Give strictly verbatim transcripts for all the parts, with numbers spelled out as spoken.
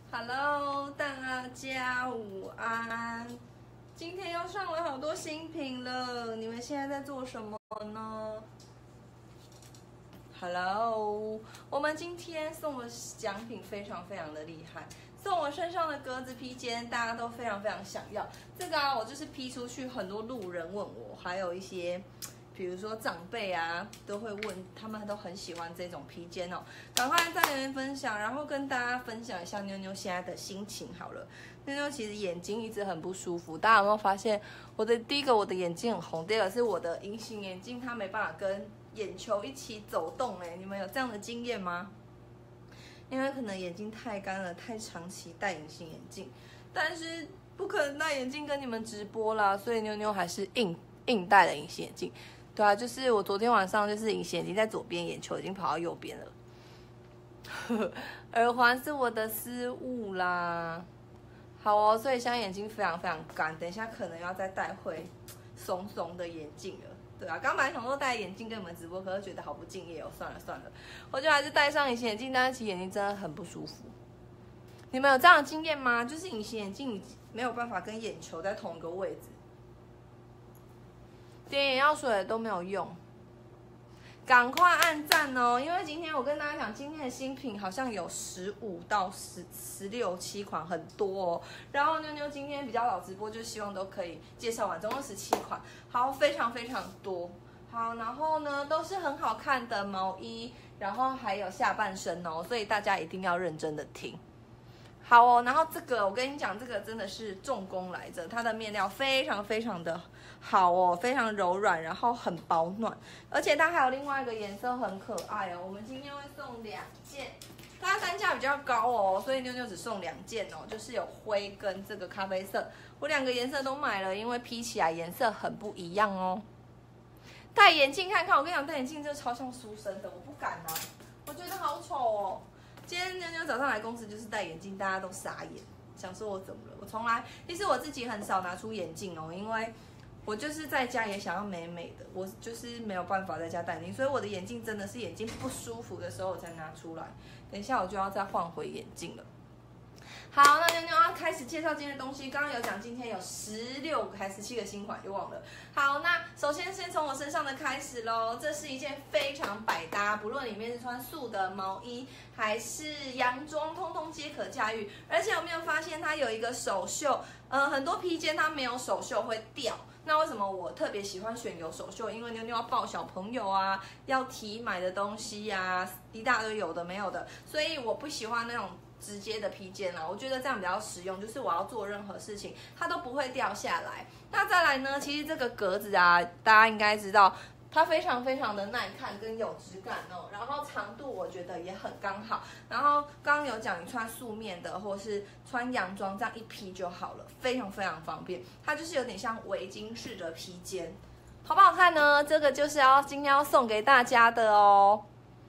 Hello， 大家午安。今天又上了好多新品了，你们现在在做什么呢 ？Hello， 我们今天送的奖品非常非常的厉害，送我身上的格子披肩，大家都非常非常想要。这个啊，我就是披出去，很多路人问我，还有一些。比如说长辈啊，都会问，他们都很喜欢这种披肩哦。赶快在留言分享，然后跟大家分享一下妞妞现在的心情好了。妞妞其实眼睛一直很不舒服，大家有没有发现？我的第一个，我的眼睛很红；第二个是我的隐形眼镜，它没办法跟眼球一起走动。哎，你们有这样的经验吗？因为可能眼睛太干了，太长期戴隐形眼镜，但是不可能戴眼镜跟你们直播啦，所以妞妞还是硬硬戴了隐形眼镜。对啊，就是我昨天晚上就是隐形眼镜在左边，眼球已经跑到右边了。耳环是我的失误啦。好哦，所以现在眼睛非常非常干，等一下可能要再戴回松松的眼镜了。对啊，刚本来想说戴眼镜跟你们直播，可是觉得好不敬业哦，算了算了，我就还是戴上隐形眼镜，但是其实眼睛真的很不舒服。你们有这样的经验吗？就是隐形眼镜没有办法跟眼球在同一个位置。点眼药水都没有用，赶快按赞哦！因为今天我跟大家讲，今天的新品好像有十五到十十六七款，很多哦。然后妞妞今天比较早直播，就希望都可以介绍完，总共十七款，好，非常非常多。好，然后呢都是很好看的毛衣，然后还有下半身哦，所以大家一定要认真的听。好哦，然后这个我跟你讲，这个真的是重工来着，它的面料非常非常的好哦，非常柔软，然后很保暖，而且它还有另外一个颜色很可爱哦。我们今天会送两件，它单价比较高哦，所以妞妞只送两件哦，就是有灰跟这个咖啡色，我两个颜色都买了，因为披起来颜色很不一样哦。戴眼镜看看，我跟你讲，戴眼镜真的超像书生的，我不敢啊，我觉得好丑哦。今天妞妞早上来公司就是戴眼镜，大家都傻眼，想说我怎么了？我从来，其实我自己很少拿出眼镜哦，因为我就是在家也想要美美的，我就是没有办法在家戴眼镜，所以我的眼镜真的是眼睛不舒服的时候我才拿出来。等一下我就要再换回眼镜了。好，那妞妞要开始介绍今天的东西。刚刚有讲今天有十六个还是十七个新款，又忘了。好，那首先先从我身上的开始咯。这是一件非常百搭，不论里面是穿素的毛衣还是洋装，通通皆可驾驭。而且有没有发现它有一个手袖？呃，很多披肩它没有手袖会掉。那为什么我特别喜欢选有手袖？因为妞妞要抱小朋友啊，要提买的东西呀、啊，一大堆有的没有的，所以我不喜欢那种直接的披肩啦，我觉得这样比较实用，就是我要做任何事情，它都不会掉下来。那再来呢，其实这个格子啊，大家应该知道，它非常非常的耐看跟有质感哦，然后长度我觉得也很刚好。然后刚刚有讲，你穿素面的或是穿洋装，这样一披就好了，非常非常方便。它就是有点像围巾式的披肩，好不好看呢？这个就是要今天要送给大家的哦。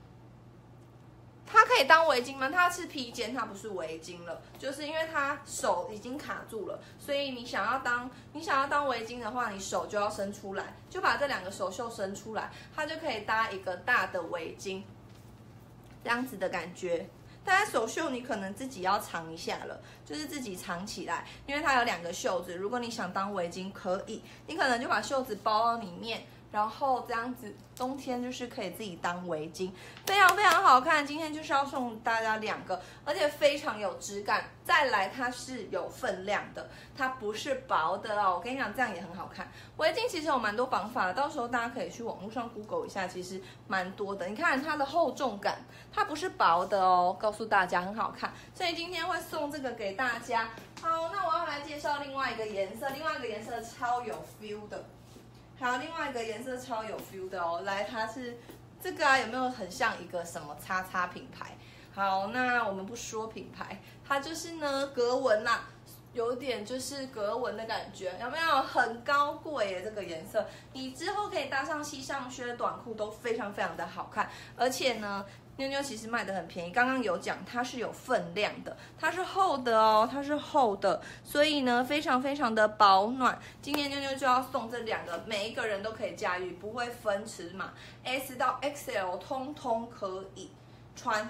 它可以当围巾吗？它是披肩，它不是围巾了，就是因为它手已经卡住了，所以你想要当你想要当围巾的话，你手就要伸出来，就把这两个手袖伸出来，它就可以搭一个大的围巾，这样子的感觉。但是手袖你可能自己要藏一下了，就是自己藏起来，因为它有两个袖子。如果你想当围巾，可以，你可能就把袖子包到里面。然后这样子，冬天就是可以自己当围巾，非常非常好看。今天就是要送大家两个，而且非常有质感。再来，它是有分量的，它不是薄的哦。我跟你讲，这样也很好看。围巾其实有蛮多绑法的，到时候大家可以去网络上 Google 一下，其实蛮多的。你看它的厚重感，它不是薄的哦，告诉大家很好看。所以今天会送这个给大家。好，那我要来介绍另外一个颜色，另外一个颜色超有 feel 的。还有另外一个颜色超有 feel 的哦，来，它是这个啊，有没有很像一个什么叉叉品牌？好，那我们不说品牌，它就是呢格纹啦，有点就是格纹的感觉，有没有？很高贵耶，这个颜色，你之后可以搭上西上靴、短裤都非常非常的好看，而且呢。妞妞其实卖的很便宜，刚刚有讲它是有分量的，它是厚的哦，它是厚的，所以呢非常非常的保暖。今天妞妞就要送这两个，每一个人都可以驾驭，不会分尺码 ，S 到 X L 通通可以穿。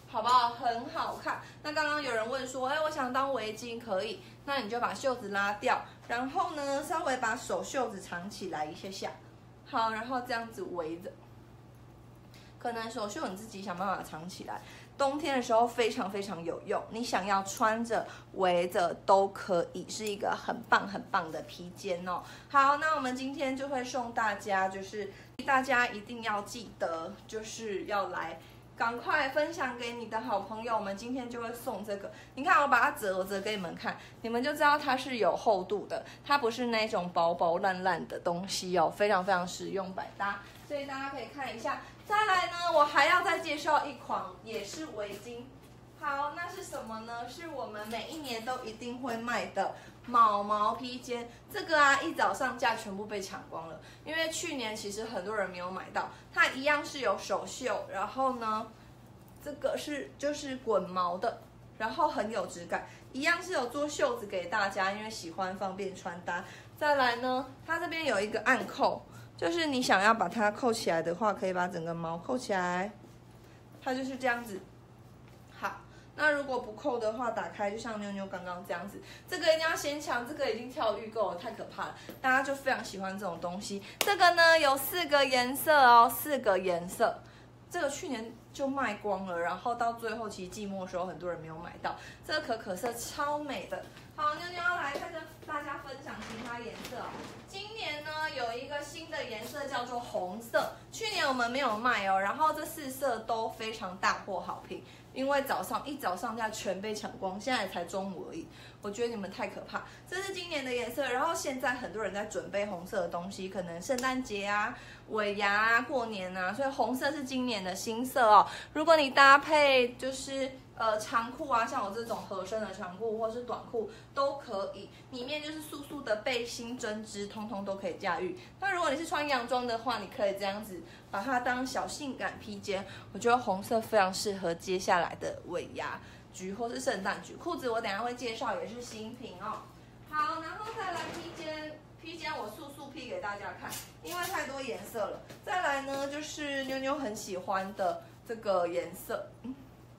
好不好？很好看。那刚刚有人问说，哎，我想当围巾可以，那你就把袖子拉掉，然后呢，稍微把手袖子藏起来一下下，好，然后这样子围着。可能手袖你自己想办法藏起来，冬天的时候非常非常有用，你想要穿着围着都可以，是一个很棒很棒的披肩哦。好，那我们今天就会送大家，就是大家一定要记得，就是要来赶快分享给你的好朋友们。今天就会送这个，你看我把它折，我折给你们看，你们就知道它是有厚度的，它不是那种薄薄烂烂的东西哦，非常非常实用百搭，所以大家可以看一下。再来呢，我还要再介绍一款也是围巾。好，那是什么呢？是我们每一年都一定会卖的毛毛披肩。这个啊，一早上架全部被抢光了，因为去年其实很多人没有买到。它一样是有手袖，然后呢，这个是就是滚毛的，然后很有质感，一样是有做袖子给大家，因为喜欢方便穿搭。再来呢，它这边有一个暗扣。就是你想要把它扣起来的话，可以把整个毛扣起来，它就是这样子。好，那如果不扣的话，打开就像妞妞刚刚这样子。这个一定要先抢，这个已经跳预购了，太可怕了，大家就非常喜欢这种东西。这个呢有四个颜色哦，四个颜色。这个去年就卖光了，然后到最后其实季末的时候很多人没有买到。这个可可色超美的。好，妞妞要来再跟大家分享其他颜色哦。今年呢有一个新的颜色叫做红色，去年我们没有卖哦。然后这四色都非常大获好评，因为早上一早上架全被抢光，现在才中午而已。我觉得你们太可怕。这是今年的颜色，然后现在很多人在准备红色的东西，可能圣诞节啊、尾牙啊、过年啊，所以红色是今年的新色哦。如果你搭配就是呃长裤啊，像我这种合身的长裤或是短裤都可以，里面就是素素的背心、针织，通通都可以驾驭。那如果你是穿洋装的话，你可以这样子把它当小性感披肩。我觉得红色非常适合接下来的尾牙局或是圣诞局。裤子我等一下会介绍，也是新品哦。好，然后再来披肩，披肩我速速披给大家看，因为太多颜色了。再来呢，就是妞妞很喜欢的这个颜色。嗯，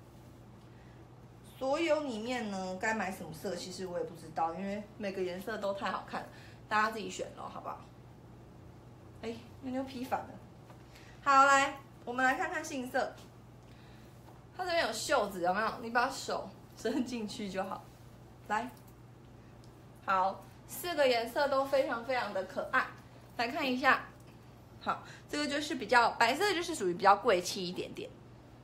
所有里面呢，该买什么色，其实我也不知道，因为每个颜色都太好看，大家自己选咯，好不好？哎，妞妞披反了。好，来，我们来看看杏色。它这边有袖子，有没有？你把手伸进去就好。来，好，四个颜色都非常非常的可爱。来看一下，好，这个就是比较白色，就是属于比较贵气一点点。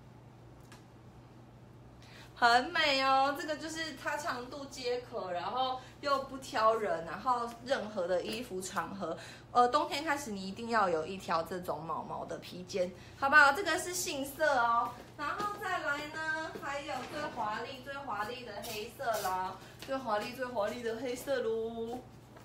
很美哦，这个就是它长度皆可，然后又不挑人，然后任何的衣服场合，呃，冬天开始你一定要有一条这种毛毛的披肩，好不好？这个是杏色哦，然后再来呢，还有最华丽、最华丽的黑色啦，最华丽、最华丽的黑色喽。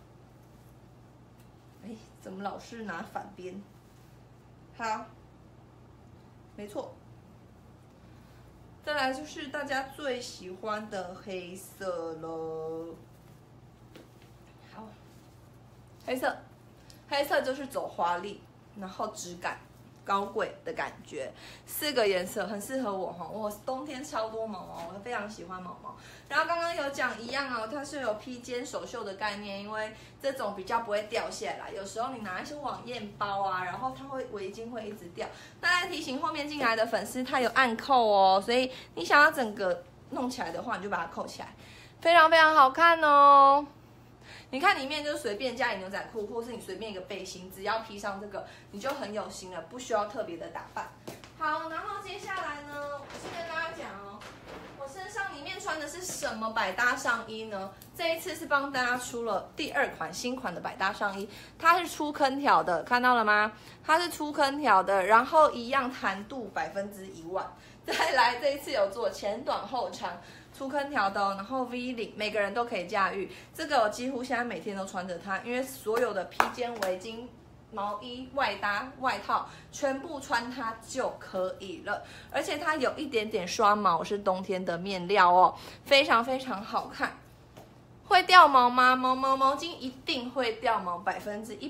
哎，怎么老是拿反边？好，没错。再来就是大家最喜欢的黑色了。好，黑色，黑色就是走华丽，然后质感高贵的感觉。四个颜色很适合我哈，我冬天超多毛毛，我非常喜欢毛毛。然后刚刚有讲一样哦，它是有披肩手袖的概念，因为这种比较不会掉下来。有时候你拿一些网页包啊，然后它会围巾会一直掉。大家提醒后面进来的粉丝，它有暗扣哦，所以你想要整个弄起来的话，你就把它扣起来，非常非常好看哦。你看里面就随便加牛仔裤，或是你随便一个背心，只要披上这个，你就很有型了，不需要特别的打扮。好，然后接下来呢，我先跟大家讲哦，我身上里面穿的是什么百搭上衣呢？这一次是帮大家出了第二款新款的百搭上衣，它是出坑条的，看到了吗？它是出坑条的，然后一样弹度百分之一万。再来，这一次有做前短后长。出坑条的哦，然后 V 领，每个人都可以驾驭。这个我几乎现在每天都穿着它，因为所有的披肩、围巾、毛衣、外搭、外套，全部穿它就可以了。而且它有一点点刷毛，是冬天的面料哦，非常非常好看。会掉毛吗？毛毛毛巾一定会掉毛，百分之一百。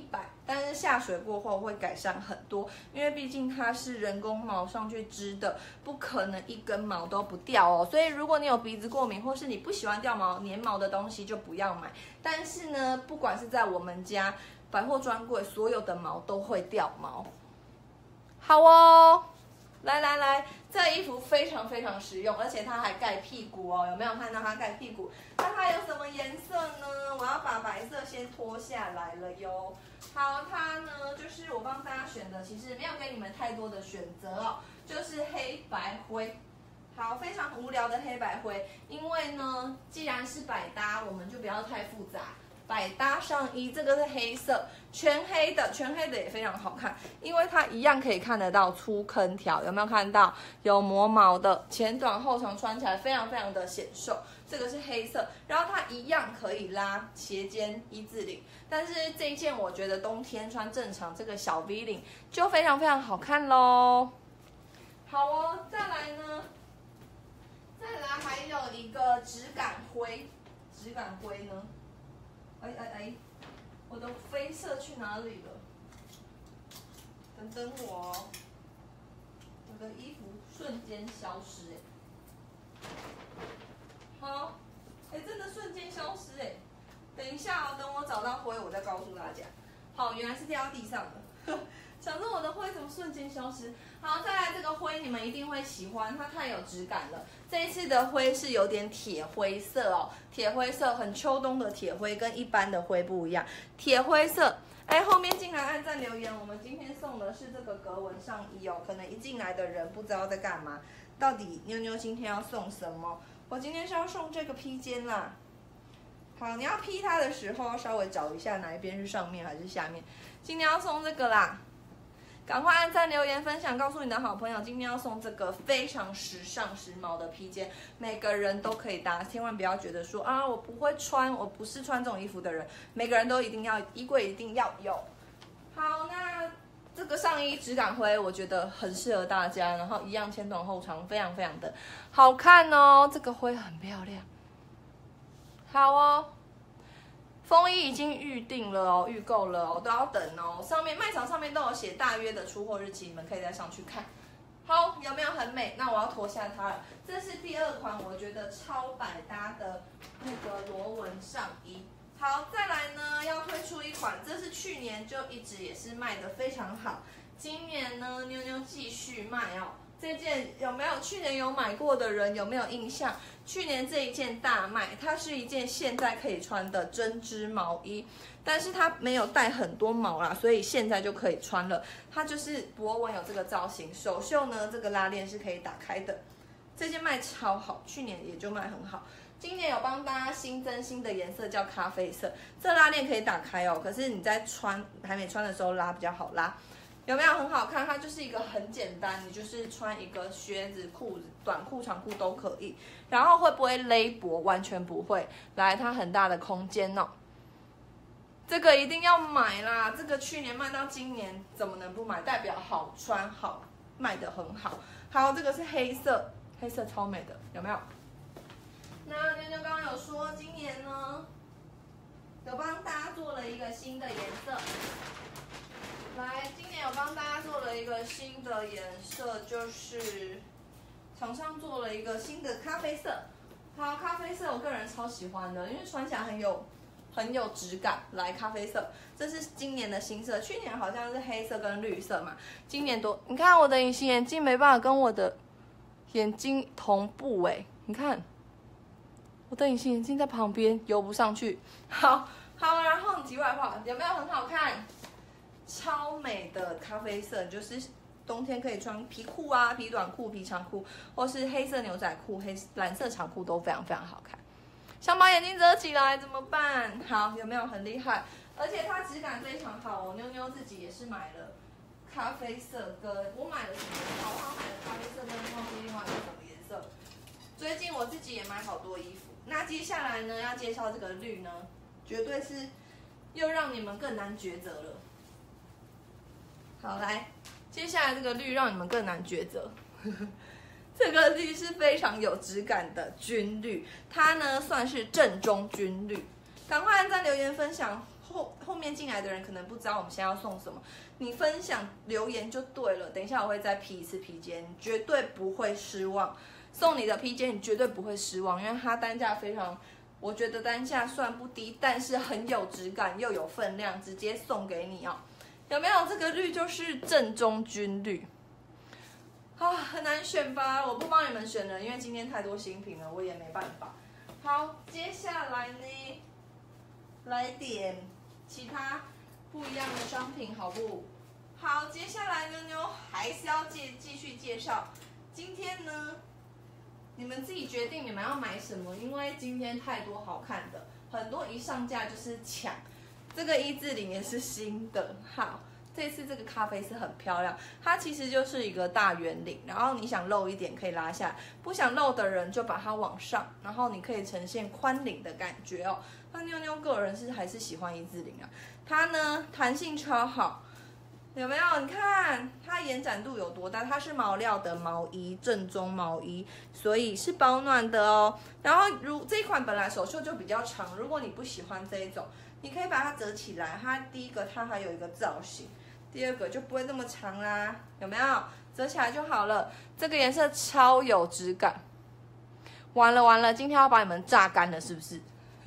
但是下水过后会改善很多，因为毕竟它是人工毛上去织的，不可能一根毛都不掉哦。所以如果你有鼻子过敏，或是你不喜欢掉毛、粘毛的东西，就不要买。但是呢，不管是在我们家百货专柜，所有的毛都会掉毛。好哦。来来来，这衣服非常非常实用，而且它还盖屁股哦，有没有看到它盖屁股？那它有什么颜色呢？我要把白色先脱下来了哟。好，它呢就是我帮大家选的，其实没有给你们太多的选择哦，就是黑白灰。好，非常无聊的黑白灰，因为呢，既然是百搭，我们就不要太复杂。百搭上衣，这个是黑色，全黑的，全黑的也非常好看，因为它一样可以看得到粗坑条，有没有看到？有磨毛的，前短后长，穿起来非常非常的显瘦。这个是黑色，然后它一样可以拉斜肩一字领，但是这一件我觉得冬天穿正常这个小 V 领就非常非常好看咯。好哦，再来呢，再来还有一个质感灰，质感灰呢？哎哎哎，我的飞色去哪里了？等等我哦，我的衣服瞬间消失哎。好，哎，真的瞬间消失哎。等一下哦，等我找到灰，我再告诉大家。好，原来是掉到地上了。想说我的灰怎么瞬间消失？好，再来这个灰，你们一定会喜欢，它太有质感了。这一次的灰是有点铁灰色哦，铁灰色很秋冬的铁灰，跟一般的灰不一样。铁灰色，哎，后面进来按赞留言，我们今天送的是这个格纹上衣哦。可能一进来的人不知道在干嘛，到底妞妞今天要送什么？我今天是要送这个披肩啦。好，你要披它的时候，稍微找一下哪一边是上面还是下面。今天要送这个啦。赶快按赞、留言、分享，告诉你的好朋友，今天要送这个非常时尚、时髦的披肩，每个人都可以搭，千万不要觉得说啊，我不会穿，我不是穿这种衣服的人，每个人都一定要，衣柜一定要有。好，那这个上衣质感灰，我觉得很适合大家，然后一样前短后长，非常非常的好看哦，这个灰很漂亮。好哦。风衣已经预定了哦，预购了哦，都要等哦。上面卖场上面都有写大约的出货日期，你们可以再上去看。好，有没有很美？那我要脱下它了。这是第二款，我觉得超百搭的那个螺纹上衣。好，再来呢，要推出一款，这是去年就一直也是卖的非常好，今年呢，妞妞继续卖哦。这件有没有去年有买过的人有没有印象？去年这一件大卖，它是一件现在可以穿的针织毛衣，但是它没有带很多毛啦，所以现在就可以穿了。它就是博纹有这个造型，手袖呢这个拉链是可以打开的。这件卖超好，去年也就卖很好。今年有帮大家新增新的颜色叫咖啡色，这拉链可以打开哦，可是你在穿还没穿的时候拉比较好拉。有没有很好看？它就是一个很简单，你就是穿一个靴子、裤子、短裤、长裤都可以。然后会不会勒脖？完全不会。来，它很大的空间哦。这个一定要买啦！这个去年卖到今年，怎么能不买？代表好穿好，卖得很好。好，这个是黑色，黑色超美的，有没有？那妞妞刚刚有说，今年呢，有帮大家做了一个新的颜色。来，今年有帮大家做了一个新的颜色，就是厂商做了一个新的咖啡色。好，咖啡色我个人超喜欢的，因为穿起来很有很有质感。来，咖啡色，这是今年的新色，去年好像是黑色跟绿色嘛，今年多。你看我的隐形眼镜没办法跟我的眼睛同步哎，你看我的隐形眼镜在旁边游不上去。好，好，然后题外话，有没有很好看？超美的咖啡色，就是冬天可以穿皮裤啊、皮短裤、皮长裤，或是黑色牛仔裤、黑蓝色长裤都非常非常好看。想把眼睛遮起来怎么办？好，有没有很厉害？而且它质感非常好哦。妞妞自己也是买了咖啡色，跟我买了什么？好好买了咖啡色跟忘记另外一个什么颜色。最近我自己也买好多衣服。那接下来呢，要介绍这个绿呢，绝对是又让你们更难抉择了。好，来，接下来这个绿让你们更难抉择。这个绿是非常有质感的军绿，它呢算是正宗军绿。赶快按赞、留言、分享， 后后面进来的人可能不知道我们现在要送什么，你分享留言就对了。等一下我会再批一次披肩，你绝对不会失望。送你的披肩你绝对不会失望，因为它单价非常，我觉得单价算不低，但是很有质感又有分量，直接送给你哦。有没有这个绿就是正中军绿啊，很难选吧？我不帮你们选了，因为今天太多新品了，我也没办法。好，接下来呢，来点其他不一样的商品，好不好？接下来呢，妞还是要介继续介绍。今天呢，你们自己决定你们要买什么，因为今天太多好看的，很多一上架就是抢。这个一字领也是新的，好。这次这个咖啡是很漂亮，它其实就是一个大圆领，然后你想露一点可以拉下来，不想露的人就把它往上，然后你可以呈现宽领的感觉哦。那妞妞个人是还是喜欢一字领啊，它呢弹性超好，有没有？你看它延展度有多大？它是毛料的毛衣，正宗毛衣，所以是保暖的哦。然后如这一款本来手袖就比较长，如果你不喜欢这一种，你可以把它折起来。它第一个它还有一个造型。第二个就不会那么长啦，有没有？折起来就好了。这个颜色超有质感。完了完了，今天要把你们榨干了，是不是？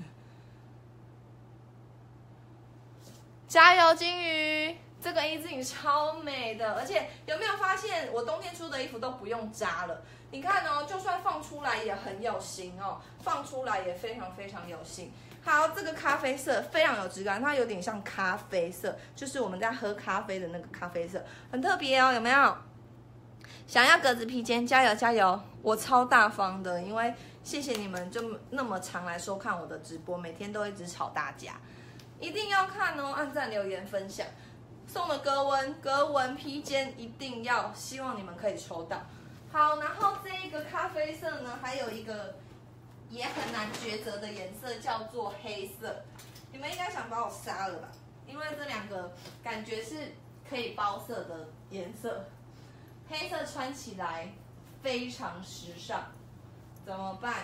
加油，金鱼！这个一字领超美的，而且有没有发现我冬天出的衣服都不用扎了？你看哦，就算放出来也很有型哦，放出来也非常非常有型。好，这个咖啡色非常有质感，它有点像咖啡色，就是我们在喝咖啡的那个咖啡色，很特别哦，有没有？想要格子披肩，加油加油！我超大方的，因为谢谢你们就那么常来收看我的直播，每天都一直吵大家，一定要看哦，按赞、留言、分享。送的格纹格纹披肩一定要，希望你们可以抽到。好，然后这一个咖啡色呢，还有一个。也很难抉择的颜色叫做黑色，你们应该想把我杀了吧？因为这两个感觉是可以包色的颜色，黑色穿起来非常时尚，怎么办？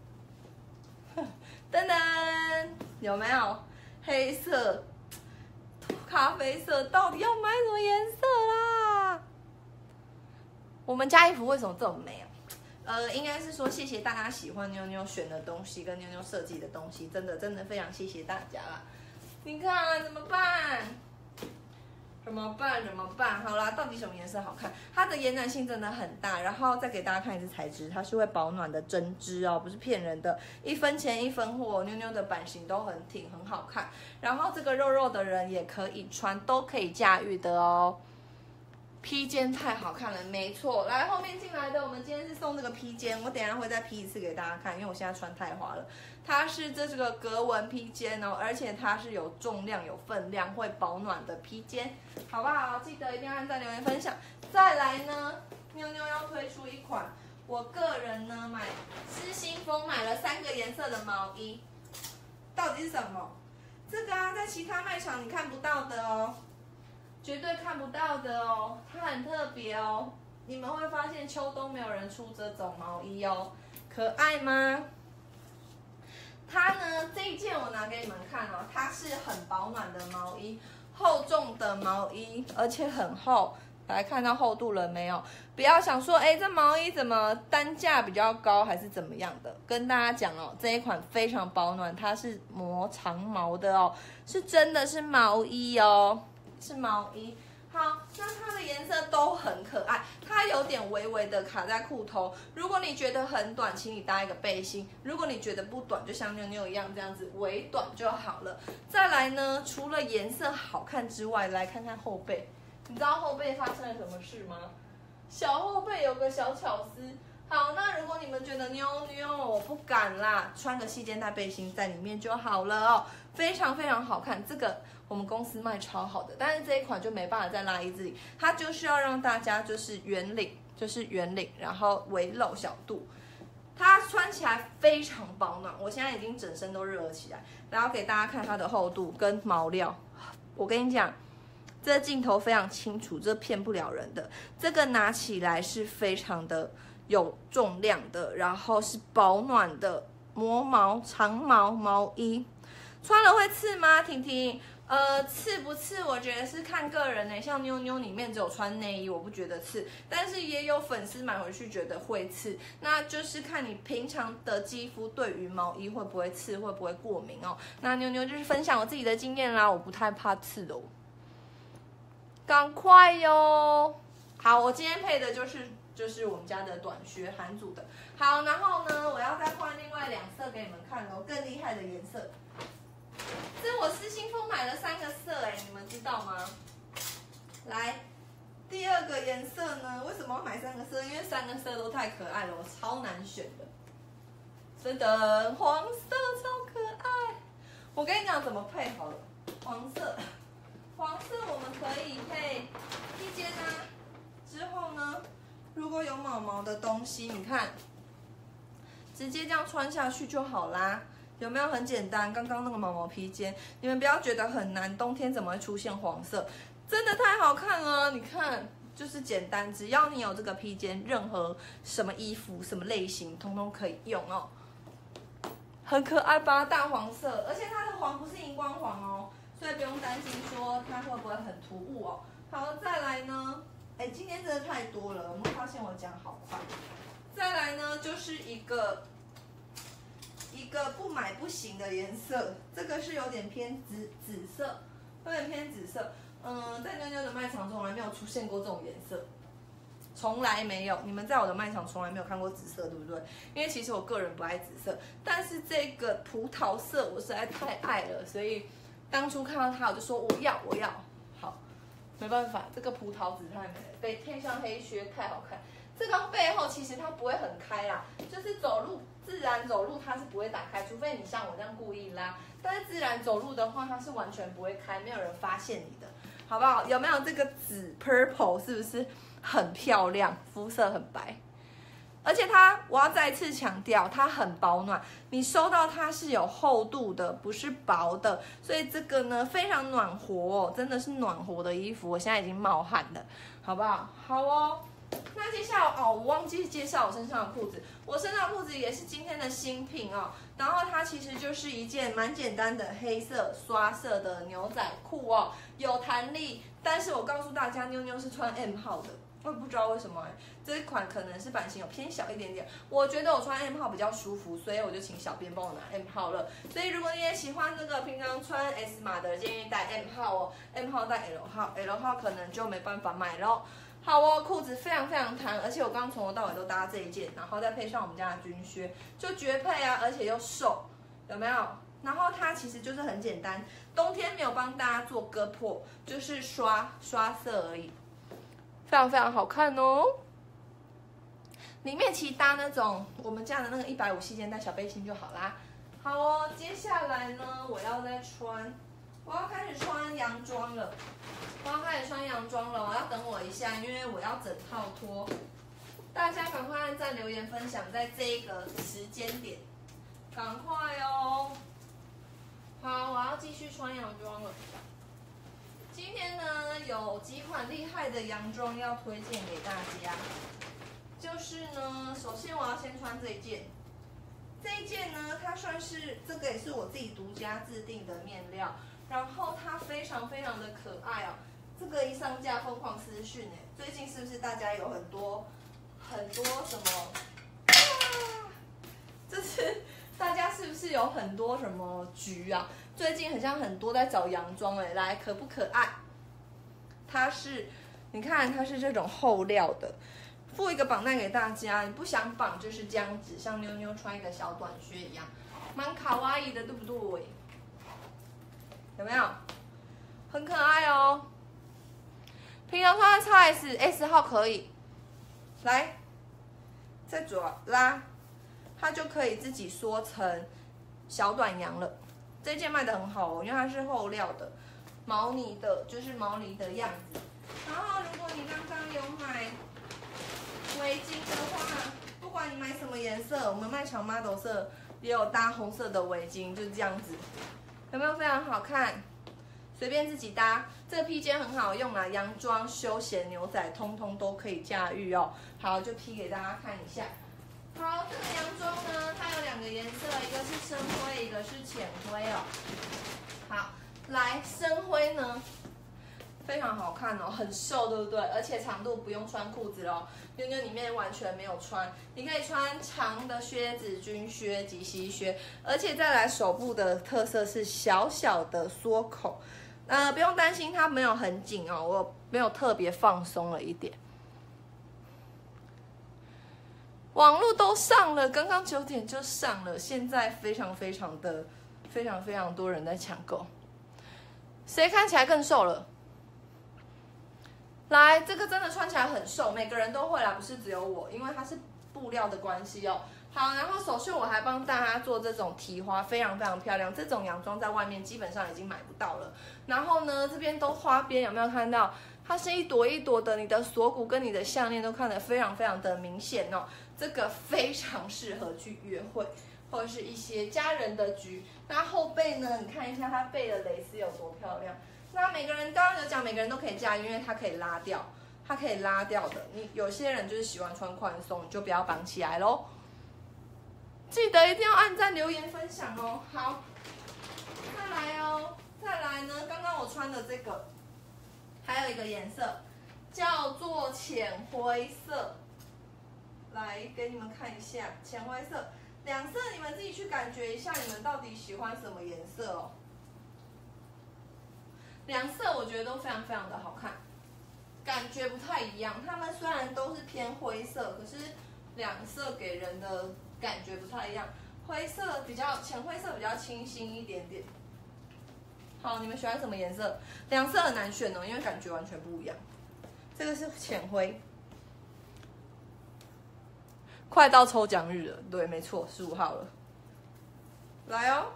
噔噔，有没有？黑色、咖啡色，到底要买什么颜色啦？我们家衣服为什么这么美啊？呃，应该是说谢谢大家喜欢妞妞选的东西跟妞妞设计的东西，真的真的非常谢谢大家啦！你看怎么办？怎么办？怎么办？好啦，到底什么颜色好看？它的延展性真的很大，然后再给大家看一次材质，它是会保暖的针织哦，不是骗人的，一分钱一分货，妞妞的版型都很挺，很好看。然后这个肉肉的人也可以穿，都可以驾驭的哦。披肩太好看了，没错。来，后面进来的，我们今天是送这个披肩，我等一下会再披一次给大家看，因为我现在穿太花了。它是这个格纹披肩哦，而且它是有重量、有分量、会保暖的披肩，好不好？记得一定要按赞、留言、分享。再来呢，妞妞要推出一款，我个人呢买失心疯买了三个颜色的毛衣，到底是什么？这个啊，在其他卖场你看不到的哦。绝对看不到的哦，它很特别哦。你们会发现秋冬没有人出这种毛衣哦，可爱吗？它呢，这一件我拿给你们看哦，它是很保暖的毛衣，厚重的毛衣，而且很厚。来看到厚度了没有？不要想说，哎，这毛衣怎么单价比较高，还是怎么样的？跟大家讲哦，这一款非常保暖，它是磨长毛的哦，是真的是毛衣哦。是毛衣，好，那它的颜色都很可爱，它有点微微的卡在裤头。如果你觉得很短，请你搭一个背心；如果你觉得不短，就像妞妞一样这样子微短就好了。再来呢，除了颜色好看之外，来看看后背。你知道后背发生了什么事吗？小后背有个小巧思。好，那如果你们觉得妞妞我不敢啦，穿个细肩带背心在里面就好了哦，非常非常好看。这个我们公司卖超好的，但是这一款就没办法再拉一字领，它就是要让大家就是圆领，就是圆领，然后微露小肚。它穿起来非常保暖，我现在已经整身都热了起来。然后给大家看它的厚度跟毛料，我跟你讲。这镜头非常清楚，这骗不了人的。这个拿起来是非常的有重量的，然后是保暖的磨毛长毛毛衣。 穿了会刺吗？婷婷，呃，刺不刺？我觉得是看个人呢。像妞妞里面只有穿内衣，我不觉得刺，但是也有粉丝买回去觉得会刺，那就是看你平常的肌肤对于毛衣会不会刺，会不会过敏哦。那妞妞就是分享我自己的经验啦，我不太怕刺的哦。赶快哟！好，我今天配的就是就是我们家的短靴，韩组的。好，然后呢，我要再换另外两色给你们看哦，更厉害的颜色。这是我失心疯买了三个色哎，你们知道吗？来，第二个颜色呢，为什么要买三个色？因为三个色都太可爱了，我超难选的。真的，黄色超可爱。我跟你讲怎么配好了，黄色，黄色我们可以配披肩啊。之后呢，如果有毛毛的东西，你看，直接这样穿下去就好啦。有没有很简单？刚刚那个毛毛披肩，你们不要觉得很难。冬天怎么会出现黄色？真的太好看了！你看，就是简单，只要你有这个披肩，任何什么衣服、什么类型，通通可以用哦。很可爱吧？大黄色，而且它的黄不是荧光黄哦，所以不用担心说它会不会很突兀哦。好，再来呢？哎，今天真的太多了，有没有发现我讲好快？再来呢，就是一个。一个不买不行的颜色，这个是有点偏紫紫色，有点偏紫色。嗯，在妞妞的卖场从来没有出现过这种颜色，从来没有。你们在我的卖场从来没有看过紫色，对不对？因为其实我个人不爱紫色，但是这个葡萄色我实在太爱了，所以当初看到它我就说我要我要。好，没办法，这个葡萄紫太美了，被配上黑靴太好看。这个背后其实它不会很开啦，就是走路自然走路它是不会打开，除非你像我这样故意拉。但是自然走路的话，它是完全不会开，没有人发现你的，好不好？有没有这个紫 purple 是不是很漂亮？肤色很白，而且它我要再次强调，它很保暖，你收到它是有厚度的，不是薄的，所以这个呢非常暖和哦，真的是暖和的衣服。我现在已经冒汗了，好不好？好哦。那接下来哦，我忘记介绍我身上的裤子。我身上的裤子也是今天的新品哦。然后它其实就是一件蛮简单的黑色刷色的牛仔裤哦，有弹力。但是我告诉大家，妞妞是穿 M 号的，我也不知道为什么哎。这一款可能是版型有偏小一点点，我觉得我穿 M 号比较舒服，所以我就请小编帮我拿 M 号了。所以如果你也喜欢这个平常穿 S 码的，建议带 M 号哦 ，M 号带 L 号 ，L 号可能就没办法买咯。好哦，裤子非常非常弹，而且我刚刚从头到尾都搭这一件，然后再配上我们家的军靴，就绝配啊！而且又瘦，有没有？然后它其实就是很简单，冬天没有帮大家做割破，就是刷刷色而已，非常非常好看哦。里面其实搭那种我们家的那个一百五细肩带小背心就好啦。好哦，接下来呢，我要再穿。我要开始穿洋装了，我要开始穿洋装了，我要等我一下，因为我要整套脱。大家赶快按赞、留言、分享，在这一个时间点，赶快哦！好，我要继续穿洋装了。今天呢，有几款厉害的洋装要推荐给大家，就是呢，首先我要先穿这一件。这一件呢，它算是这个也是我自己独家制定的面料。然后它非常非常的可爱哦，这个一上架疯狂私讯哎，最近是不是大家有很多很多什么？啊，这是大家是不是有很多什么局啊？最近很像很多在找洋装哎，来可不可爱？它是，你看它是这种厚料的，附一个绑带给大家，你不想绑就是这样子，像妞妞穿一个小短靴一样，蛮卡哇伊的，对不对？有没有？很可爱哦。平常穿 X S S 号可以，来，再左拉，它就可以自己缩成小短洋了。这件卖的很好哦，因为它是厚料的，毛呢的，就是毛呢的样子。然后如果你刚刚有买围巾的话，不管你买什么颜色，我们卖长 model 色也有搭红色的围巾，就是这样子。有没有非常好看？随便自己搭，这个披肩很好用啦，洋装、休闲、牛仔，通通都可以驾驭哦。好，就披给大家看一下。好，这个洋装呢，它有两个颜色，一个是深灰，一个是浅灰哦。 来深灰呢，非常好看哦，很瘦，对不对？而且长度不用穿裤子咯，妞妞里面完全没有穿，你可以穿长的靴子、军靴及西靴，而且再来手部的特色是小小的缩口，呃，不用担心它没有很紧哦，我没有特别放松了一点。网络都上了，刚刚九点就上了，现在非常非常的非常非常多人在抢购。谁看起来更瘦了？来，这个真的穿起来很瘦，每个人都会啦，不是只有我，因为它是布料的关系哦。好，然后手袖我还帮大家做这种提花，非常非常漂亮。这种洋装在外面基本上已经买不到了。然后呢，这边都花边，有没有看到？它是一朵一朵的，你的锁骨跟你的项链都看得非常非常的明显哦。这个非常适合去约会，或者是一些家人的局。那后背呢？你看一下它背的蕾丝有多漂亮。那每个人刚刚有讲，每个人都可以驾驭，因为它可以拉掉，它可以拉掉的。你有些人就是喜欢穿宽松，你就不要绑起来咯。记得一定要按赞、留言、分享哦。好，再来哦，再来呢？刚刚我穿的这个，还有一个颜色叫做浅灰色，来给你们看一下浅灰色。两色你们自己去感觉一下，你们到底喜欢什么颜色哦？两色我觉得都非常非常的好看，感觉不太一样。它们虽然都是偏灰色，可是两色给人的感觉不太一样。灰色比较浅灰色比较清新一点点。好，你们喜欢什么颜色？两色很难选哦，因为感觉完全不一样。这个是浅灰。快到抽奖日了，对，没错，十五号了。来哦，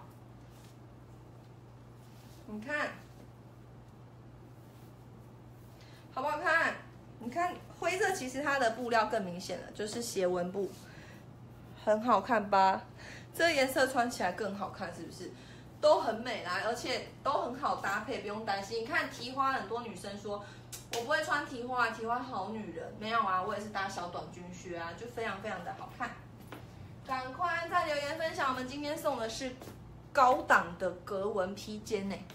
你看，好不好看？你看灰色，其实它的布料更明显了，就是斜纹布，很好看吧？这个颜色穿起来更好看，是不是？都很美啦，而且都很好搭配，不用担心。你看提花，很多女生说我不会穿提花，提花好女人。没有啊，我也是搭小短军靴啊，就非常非常的好看。赶快在留言分享，我们今天送的是高档的格纹披肩呢。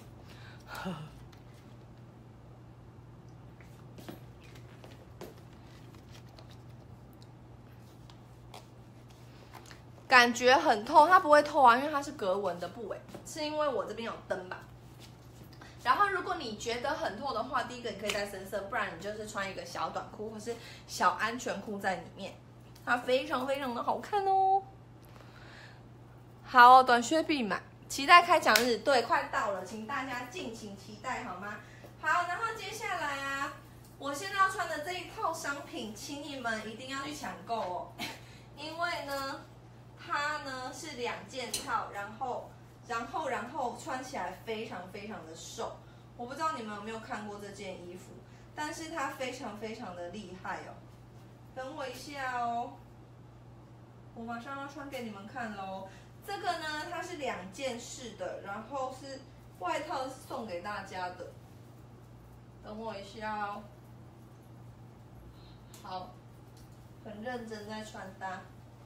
感觉很透，它不会透啊，因为它是格纹的布尾，是因为我这边有灯吧。然后如果你觉得很透的话，第一个你可以带深色，不然你就是穿一个小短裤或是小安全裤在里面，它非常非常的好看哦。好，短靴必买，期待开奖日，对，快到了，请大家敬请期待好吗？好，然后接下来啊，我现在要穿的这一套商品，请你们一定要去抢购哦，因为呢。它呢是两件套，然后，然后，然后穿起来非常非常的瘦。我不知道你们有没有看过这件衣服，但是它非常非常的厉害哦。等我一下哦，我马上要穿给你们看喽。这个呢，它是两件式的，然后是外套是送给大家的。等我一下哦。好，很认真在穿搭。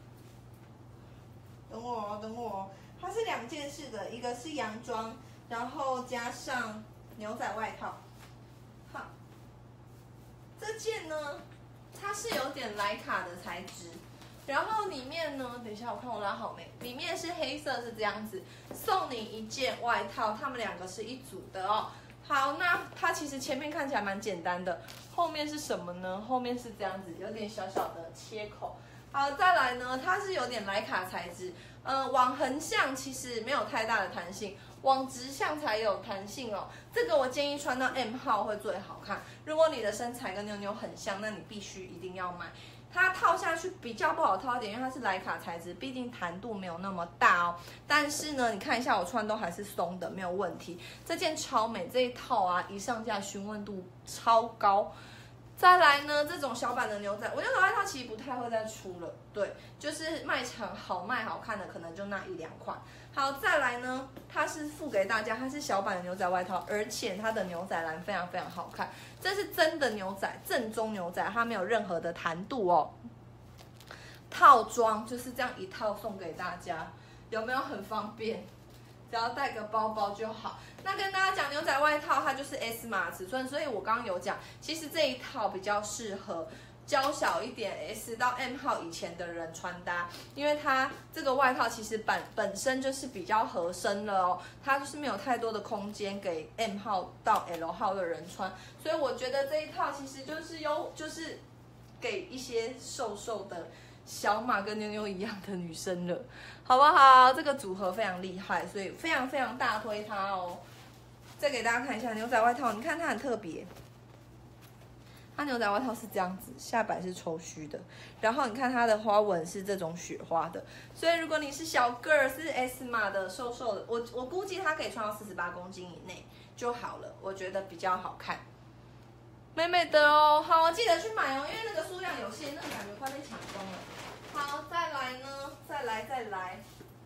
等我哦，等我哦，它是两件式的，一个是洋装，然后加上牛仔外套。好，这件呢，它是有点莱卡的材质，然后里面呢，等一下我看我拉好没？里面是黑色，是这样子，送你一件外套，它们两个是一组的哦。好，那它其实前面看起来蛮简单的，后面是什么呢？后面是这样子，有点小小的切口。好，再来呢，它是有点莱卡材质，呃，往横向其实没有太大的弹性，往直向才有弹性哦。这个我建议穿到 M 号会最好看。如果你的身材跟妞妞很像，那你必须一定要买。它套下去比较不好套一点，因为它是莱卡材质，毕竟弹度没有那么大哦。但是呢，你看一下我穿都还是松的，没有问题。这件超美，这一套啊，一上架询问度超高。再来呢，这种小版的牛仔，我觉得牛仔套其实不太会再出了，对，就是卖场好卖好看的可能就那一两款。好，再来呢，它是附给大家，它是小版的牛仔外套，而且它的牛仔蓝非常非常好看，这是真的牛仔，正宗牛仔，它没有任何的弹度哦。套装就是这样一套送给大家，有没有很方便？ 只要带个包包就好。那跟大家讲，牛仔外套它就是 S 码尺寸，所以我刚刚有讲，其实这一套比较适合娇小一点 S 到 M 号以前的人穿搭，因为它这个外套其实本本身就是比较合身了哦，它就是没有太多的空间给 M 号到 L 号的人穿，所以我觉得这一套其实就是有就是给一些瘦瘦的小马跟妞妞一样的女生了，好不好？这个组合非常厉害，所以非常非常大推它哦。再给大家看一下牛仔外套，你看它很特别。它牛仔外套是这样子，下摆是抽须的，然后你看它的花纹是这种雪花的，所以如果你是小个儿，是 S 码的，瘦瘦的，我我估计它可以穿到四十八公斤以内就好了，我觉得比较好看，美美的哦。好，记得去买哦，因为那个数量有限，那个感觉快被抢光了。好，再来呢，再来再来，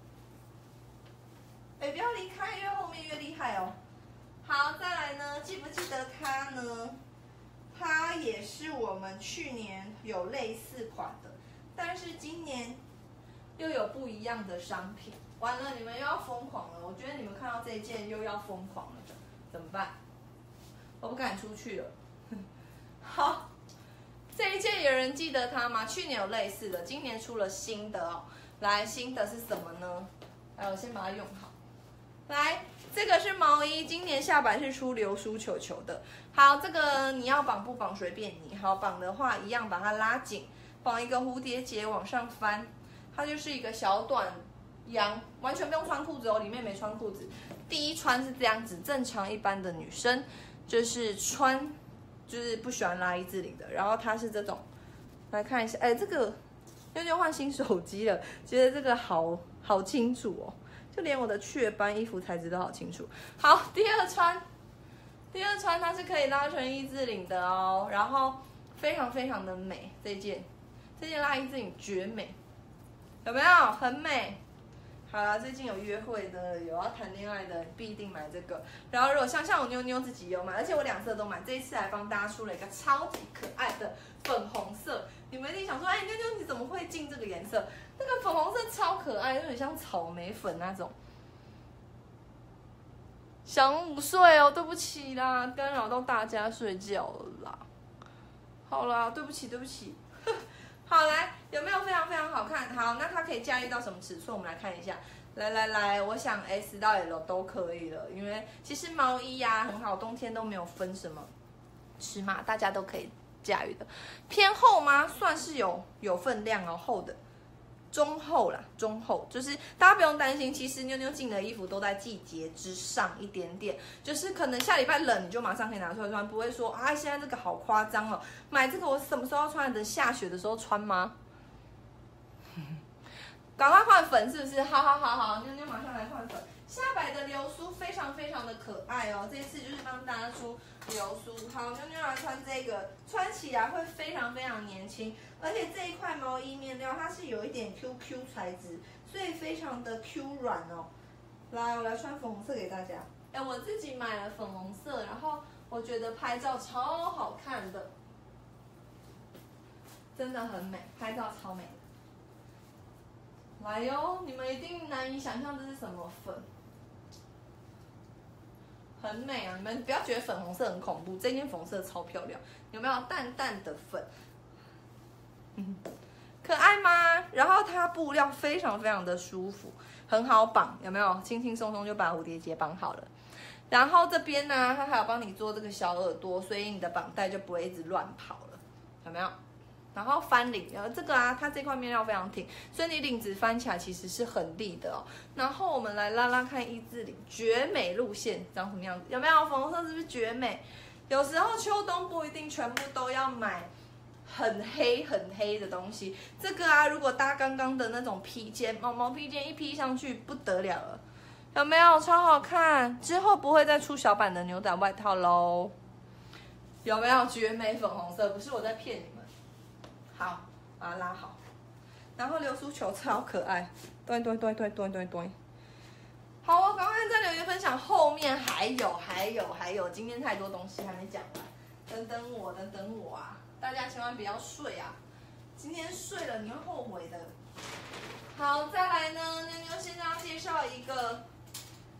哎，不要离开，因为后面越厉害哦。好，再来呢，记不记得它呢？它也是我们去年有类似款的，但是今年又有不一样的商品。完了，你们又要疯狂了！我觉得你们看到这一件又要疯狂了，怎么办？我不敢出去了。好，这一件有人记得它吗？去年有类似的，今年出了新的哦。来，新的是什么呢？来，我先把它用好。来。这个是毛衣，今年下摆是出流苏球球的。好，这个你要绑不绑随便你。好，绑的话一样把它拉紧，绑一个蝴蝶结往上翻，它就是一个小短洋，完全不用穿裤子哦，里面没穿裤子。第一穿是这样子，正常一般的女生就是穿，就是不喜欢拉一字领的。然后它是这种，来看一下，哎，这个妞妞换新手机了，觉得这个好好清楚哦。就连我的雀斑衣服材质都好清楚。好，第二穿，第二穿它是可以拉成一字领的哦，然后非常非常的美，这件，这件拉一字领绝美，有没有？很美。好啦，最近有约会的，有要谈恋爱的，必定买这个。然后如果像像我妞妞自己有买，而且我两色都买，这一次还帮大家出了一个超级可爱的粉红色。你们一定想说，哎，妞妞你怎么会进这个颜色？那个粉红色超可爱，有点像草莓粉那种。想午睡哦，对不起啦，干扰到大家睡觉了啦。好啦，对不起，对不起。好，来，有没有非常非常好看？好，那它可以驾驭到什么尺寸？我们来看一下。来来来，我想 S 到 L 都可以了，因为其实毛衣呀、啊、很好，冬天都没有分什么尺码，大家都可以驾驭的。偏厚吗？算是有有分量哦，厚的。中厚啦，中厚，就是大家不用担心，其实妞妞进的衣服都在季节之上一点点，就是可能下礼拜冷，你就马上可以拿出来穿，不会说啊现在这个好夸张哦，买这个我什么时候要穿？等下雪的时候穿吗？赶快换粉是不是？好好好好，妞妞马上来换粉。下摆的流苏非常非常的可爱哦，这次就是帮大家出流苏。好，妞妞来穿这个，穿起来会非常非常年轻，而且这一块毛衣面料它是有一点 Q Q 材质，所以非常的 Q 软哦。来，我来穿粉红色给大家。哎，我自己买了粉红色，然后我觉得拍照超好看的，真的很美，拍照超美的。来哟，你们一定难以想象这是什么粉。很美啊！你们不要觉得粉红色很恐怖，这件粉红色超漂亮，有没有淡淡的粉？嗯，可爱吗？然后它布料非常非常的舒服，很好绑，有没有？轻轻松松就把蝴蝶结绑好了。然后这边呢，它还有帮你做这个小耳朵，所以你的绑带就不会一直乱跑了，有没有？然后翻领，然后这个啊，它这块面料非常挺，所以你领子翻起来其实是很利的哦。然后我们来拉拉看一字领，绝美路线长什么样子？有没有？粉红色是不是绝美？有时候秋冬不一定全部都要买很黑很黑的东西。这个啊，如果搭刚刚的那种披肩，毛毛披肩一披上去不得了了，有没有？超好看！之后不会再出小版的牛仔外套喽。有没有？绝美粉红色，不是我在骗你们。好，把它拉好，然后流苏球超可爱，对对对对对对对。好，我赶快在留言分享，后面还有还有还有，今天太多东西还没讲完，等等我等等我啊，大家千万不要睡啊，今天睡了你会后悔的。好，再来呢，妞妞现在要介绍一个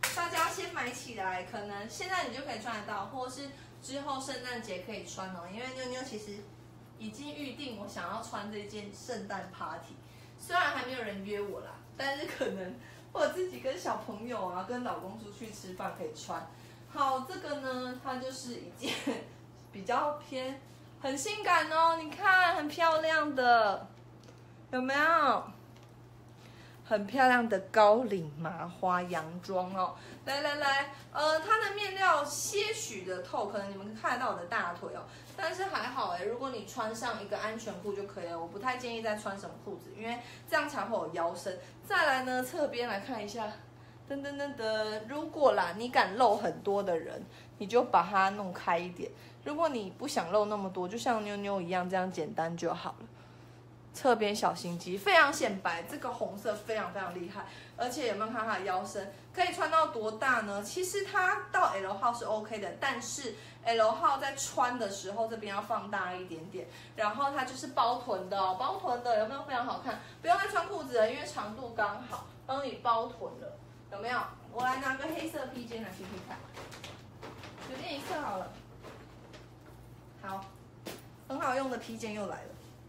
大家先买起来，可能现在你就可以穿得到，或是之后圣诞节可以穿哦。因为妞妞其实已经预定我想要穿这件圣诞 party， 虽然还没有人约我啦，但是可能我自己跟小朋友啊，跟老公出去吃饭可以穿。好，这个呢，它就是一件比较偏很性感哦，你看很漂亮的，有没有？很漂亮的高领麻花洋装哦，来来来，呃，它的面料些许的透，可能你们看得到我的大腿哦，但是还好哎，如果你穿上一个安全裤就可以了，我不太建议再穿什么裤子，因为这样才会有腰身。再来呢，侧边来看一下，噔噔噔噔，如果啦你敢露很多的人，你就把它弄开一点；如果你不想露那么多，就像妞妞一样，这样简单就好了。侧边小心机，非常显白，这个红色非常非常厉害，而且有没有看它的腰身？可以穿到多大呢？其实它到 L 号是 OK 的，但是 L 号在穿的时候这边要放大一点点，然后它就是包臀的哦，包臀的有没有非常好看？不用再穿裤子了，因为长度刚好，帮你包臀了，有没有？我来拿个黑色披肩来试试看，随便一色好了，好，很好用的披肩又来了。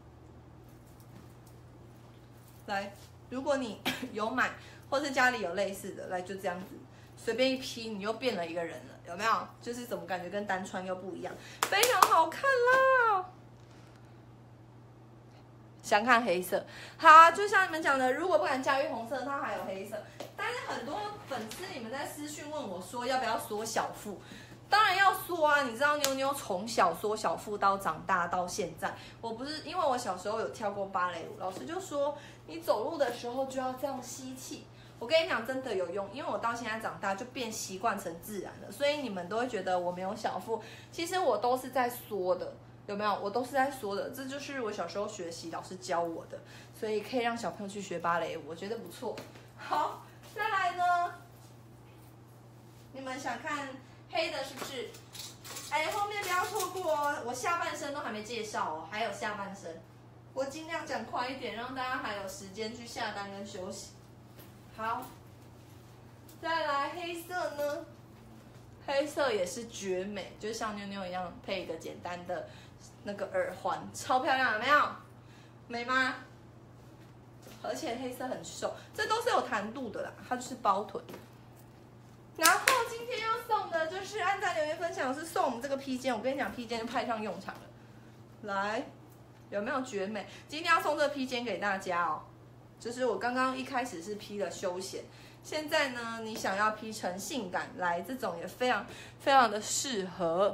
来，如果你有买，或是家里有类似的，来就这样子，随便一披，你又变了一个人了，有没有？就是怎么感觉跟单穿又不一样，非常好看啦！想看黑色，好，就像你们讲的，如果不敢驾驭红色，它还有黑色。但是很多粉丝你们在私讯问我说，要不要缩小腹？当然要缩啊！你知道妞妞从小缩小腹到长大到现在，我不是因为我小时候有跳过芭蕾舞，老师就说你走路的时候就要这样吸气。我跟你讲，真的有用，因为我到现在长大就变习惯成自然了，所以你们都会觉得我没有小腹，其实我都是在缩的，有没有？我都是在缩的，这就是我小时候学习老师教我的，所以可以让小朋友去学芭蕾舞，我觉得不错。好，再来呢，你们想看黑的是不是？哎，后面不要错过哦，我下半身都还没介绍哦，还有下半身，我尽量讲快一点，让大家还有时间去下单跟休息。好，再来黑色呢？黑色也是绝美，就像妞妞一样，配一个简单的那个耳环，超漂亮，有没有？美吗？而且黑色很瘦，这都是有弹度的啦，它就是包臀。然后今天要送的就是按赞留言分享是送我们这个披肩，我跟你讲，披肩就派上用场了。来，有没有绝美？今天要送这个披肩给大家哦。就是我刚刚一开始是披了休闲，现在呢，你想要披成性感，来这种也非常非常的适合。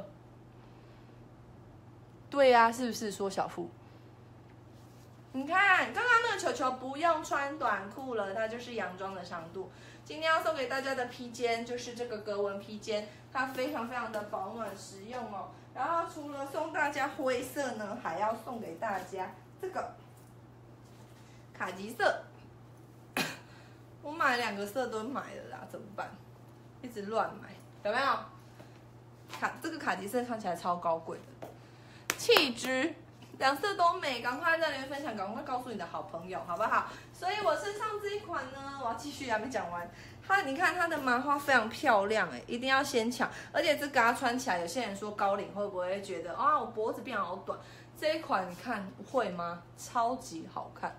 对呀、啊，是不是缩小腹？你看，刚刚那个球球不用穿短裤了，它就是洋装的长度。今天要送给大家的披肩就是这个格纹披肩，它非常非常的保暖实用哦。然后除了送大家灰色呢，还要送给大家这个卡其色。我买两个色都买了啦，怎么办？一直乱买，有没有？卡这个卡其色看起来超高贵的，气质。两色都美，赶快在留言分享，赶快告诉你的好朋友，好不好？所以我身上这一款呢，我要继续还没讲完。它，你看它的麻花非常漂亮，哎，一定要先抢。而且这个穿起来，有些人说高领会不会觉得啊，我脖子变好短？这一款你看会吗？超级好看，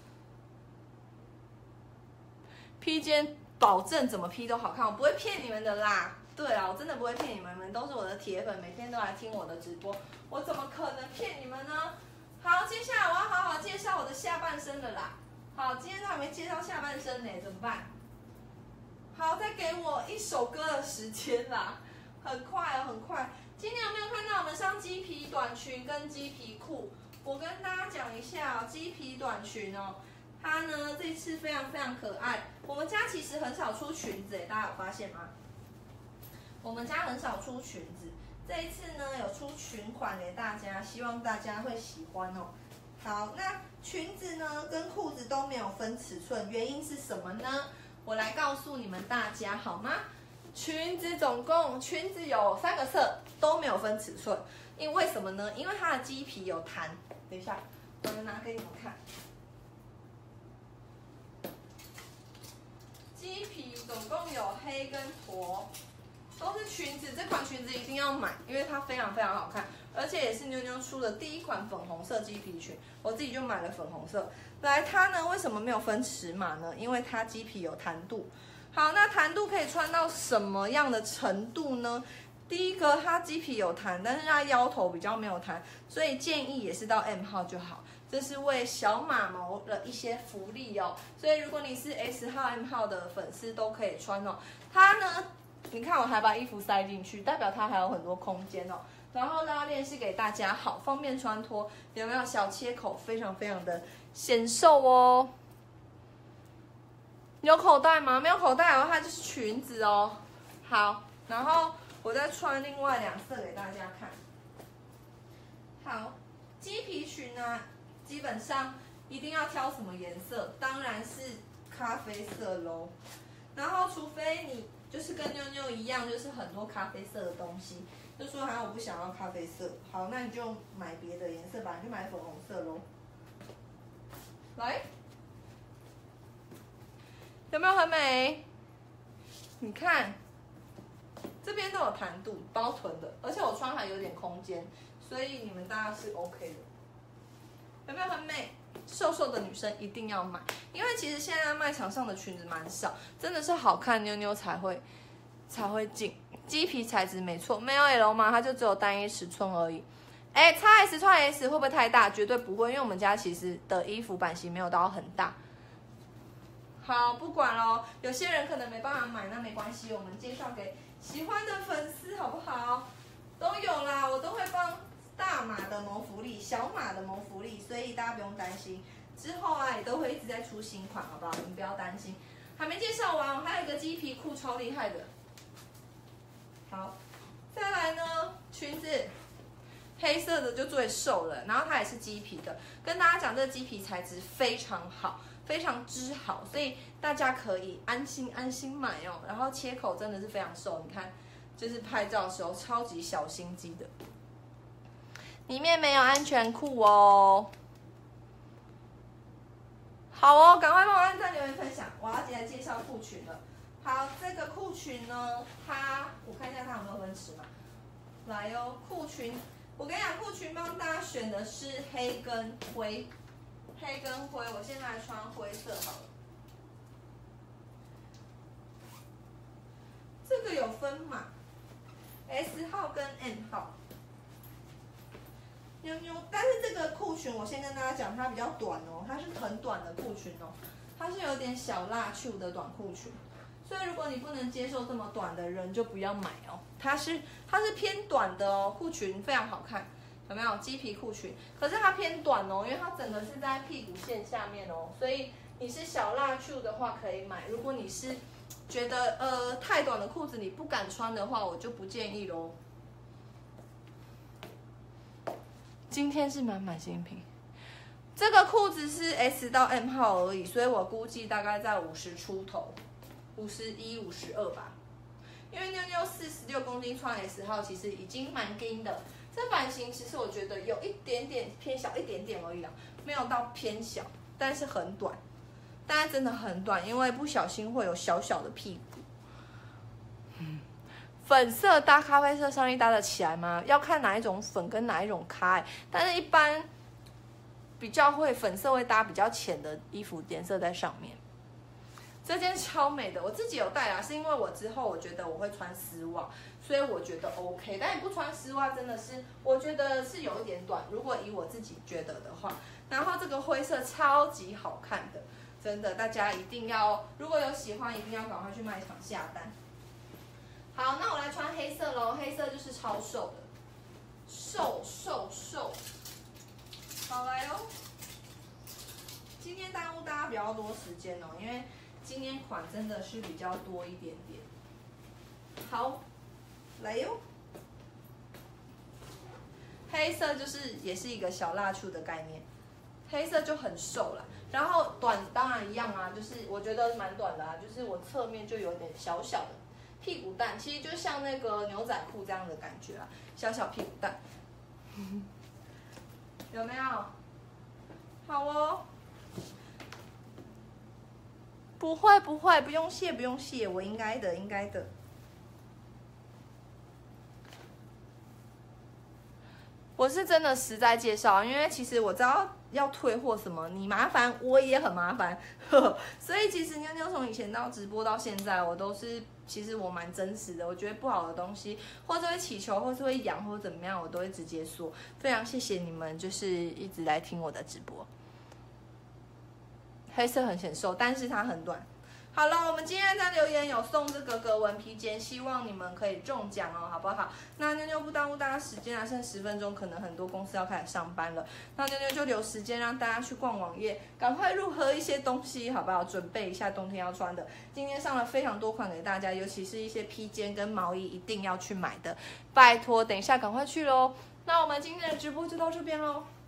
披肩保证怎么披都好看，我不会骗你们的啦。对啊，我真的不会骗你们，你们都是我的铁粉，每天都来听我的直播，我怎么可能骗你们呢？好，接下来我要好好介绍我的下半身了啦。好，今天都还没介绍下半身呢，怎么办？好，再给我一首歌的时间啦，很快哦，很快。今天有没有看到我们上鸡皮短裙跟鸡皮裤？我跟大家讲一下哦，鸡皮短裙哦，它呢这次非常非常可爱。我们家其实很少出裙子，大家有发现吗？我们家很少出裙子，这一次呢有出裙款给大家，希望大家会喜欢哦。好，那裙子呢跟裤子都没有分尺寸，原因是什么呢？我来告诉你们大家好吗？裙子总共裙子有三个色，都没有分尺寸，因为什么呢？因为它的鸡皮有弹。等一下，我拿给你们看。鸡皮总共有黑跟驼，都是裙子。这款裙子一定要买，因为它非常非常好看，而且也是妞妞出的第一款粉红色鸡皮裙，我自己就买了粉红色。来，它呢为什么没有分尺码呢？因为它鸡皮有弹度。好，那弹度可以穿到什么样的程度呢？第一个，它鸡皮有弹，但是它腰头比较没有弹，所以建议也是到 M 号就好。这是为小马毛的一些福利哦，所以如果你是 S 号、M 号的粉丝都可以穿哦。它呢，你看我还把衣服塞进去，代表它还有很多空间哦。然后拉链是给大家好方便穿脱，有没有小切口，非常非常的显瘦哦。有口袋吗？没有口袋的话，它就是裙子哦。好，然后我再穿另外两色给大家看。好，鸡皮裙呢、啊，基本上一定要挑什么颜色？当然是咖啡色喽。然后，除非你就是跟妞妞一样，就是很多咖啡色的东西，就说好像我不想要咖啡色，好，那你就买别的颜色吧，你就买粉红色喽。来，有没有很美？你看，这边都有弹度，包臀的，而且我穿还有点空间，所以你们大家是 OK 的。有没有很美？瘦瘦的女生一定要买，因为其实现在卖场上的裙子蛮少，真的是好看妞妞才会才会进。鸡皮材质没错，没有 L 吗？它就只有单一尺寸而已。哎 ，X S 穿 S 会不会太大？绝对不会，因为我们家其实的衣服版型没有到很大。好，不管咯，有些人可能没办法买，那没关系，我们介绍给喜欢的粉丝好不好？都有啦，我都会帮大码的谋福利，小码的谋福利，所以大家不用担心。之后啊，也都会一直在出新款，好不好？你们不要担心。还没介绍完，还有一个鸡皮裤，超厉害的。好，再来呢，裙子。黑色的就最瘦了，然后它也是鸡皮的，跟大家讲这个鸡皮材质非常好，非常织好，所以大家可以安心安心买哦。然后切口真的是非常瘦，你看，就是拍照的时候超级小心机的。里面没有安全裤哦。好哦，赶快帮我按赞、留言、分享，我要来介绍裤裙了。好，这个裤裙呢，它我看一下它有没有分尺码。来哦，裤裙。我跟你讲，裤裙帮大家选的是黑跟灰，黑跟灰，我现在来穿灰色好了。这个有分码 ，S 号跟 M 号。妞妞，但是这个裤裙我先跟大家讲，它比较短哦，它是很短的裤裙哦，它是有点小辣袖的短裤裙。所以如果你不能接受这么短的人，就不要买哦。它是它是偏短的哦，裤裙非常好看，有没有鸡皮裤裙？可是它偏短哦，因为它整个是在屁股线下面哦，所以你是小辣袖的话可以买。如果你是觉得呃太短的裤子你不敢穿的话，我就不建议喽。今天是满满新品，这个裤子是 S 到 M 号而已，所以我估计大概在五十出头。五十一、五十二吧，因为妞妞四十六公斤穿 S 号，其实已经蛮紧的。这版型其实我觉得有一点点偏小，一点点而已啦，没有到偏小，但是很短，但是真的很短，因为不小心会有小小的屁股。嗯，粉色搭咖啡色上衣搭得起来吗？要看哪一种粉跟哪一种咖、欸，但是一般比较会粉色会搭比较浅的衣服颜色在上面。这件超美的，我自己有带啦，是因为我之后我觉得我会穿丝袜，所以我觉得 OK。但你不穿丝袜真的是，我觉得是有一点短。如果以我自己觉得的话，然后这个灰色超级好看的，真的大家一定要，如果有喜欢，一定要赶快去卖场下单。好，那我来穿黑色咯，黑色就是超瘦的，瘦瘦瘦。好来哦，今天耽误大家比较多时间哦，因为今天款真的是比较多一点点。好，来哟。黑色就是也是一个小辣处的概念，黑色就很瘦了，然后短当然一样啊，就是我觉得蛮短的啊，就是我侧面就有点小小的屁股蛋，其实就像那个牛仔裤这样的感觉啊，小小屁股蛋，有没有？好哦。 不会不会，不用谢不用谢，我应该的应该的。我是真的实在介绍，因为其实我知道要退货什么，你麻烦我也很麻烦，呵呵，所以其实妞妞从以前到直播到现在，我都是其实我蛮真实的。我觉得不好的东西，或是会起球，或是会痒，或者怎么样，我都会直接说。非常谢谢你们，就是一直来听我的直播。黑色很显瘦，但是它很短。好了，我们今天在留言有送这个格纹披肩，希望你们可以中奖哦，好不好？那妞妞不耽误大家时间啊，剩十分钟，可能很多公司要开始上班了，那妞妞就留时间让大家去逛网页，赶快入盒一些东西，好不好？准备一下冬天要穿的。今天上了非常多款给大家，尤其是一些披肩跟毛衣，一定要去买的，拜托，等一下赶快去喽。那我们今天的直播就到这边喽。